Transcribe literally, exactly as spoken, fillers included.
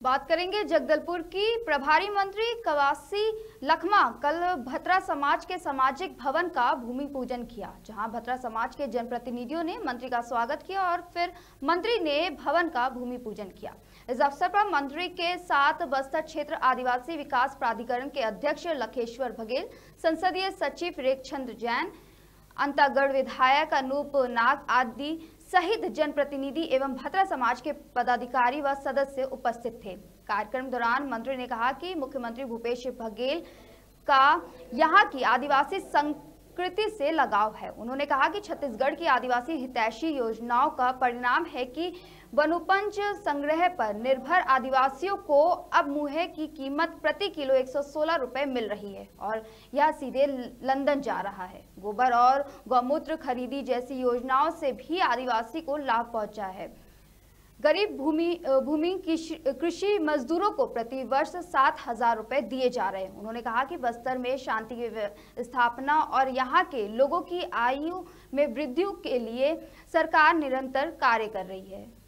बात करेंगे जगदलपुर की। प्रभारी मंत्री कवासी लखमा कल भतरा समाज के सामाजिक भवन का भूमि पूजन किया, जहां भतरा समाज के जनप्रतिनिधियों ने मंत्री का स्वागत किया और फिर मंत्री ने भवन का भूमि पूजन किया। इस अवसर पर मंत्री के साथ बस्तर क्षेत्र आदिवासी विकास प्राधिकरण के अध्यक्ष लखेश्वर बघेल, संसदीय सचिव रेखचंद्र जैन, अंतागढ़ विधायक अनूप नाग आदि सहित जनप्रतिनिधि एवं भतरा समाज के पदाधिकारी व सदस्य उपस्थित थे। कार्यक्रम दौरान मंत्री ने कहा कि मुख्यमंत्री भूपेश बघेल का यहां की आदिवासी संस्कृति से लगाव है। उन्होंने कहा कि छत्तीसगढ़ की आदिवासी हितैषी योजनाओं का परिणाम है कि वनोपज संग्रह पर निर्भर आदिवासियों को अब मुहे की कीमत प्रति किलो एक सौ सोलह रुपए मिल रही है और यह सीधे लंदन जा रहा है। गोबर और गौमूत्र खरीदी जैसी योजनाओं से भी आदिवासी को लाभ पहुंचा है। गरीब भूमि भूमि कृषि मजदूरों को प्रति वर्ष सात हजार रुपए दिए जा रहे हैं। उन्होंने कहा कि बस्तर में शांति की स्थापना और यहाँ के लोगों की आयु में वृद्धि के लिए सरकार निरंतर कार्य कर रही है।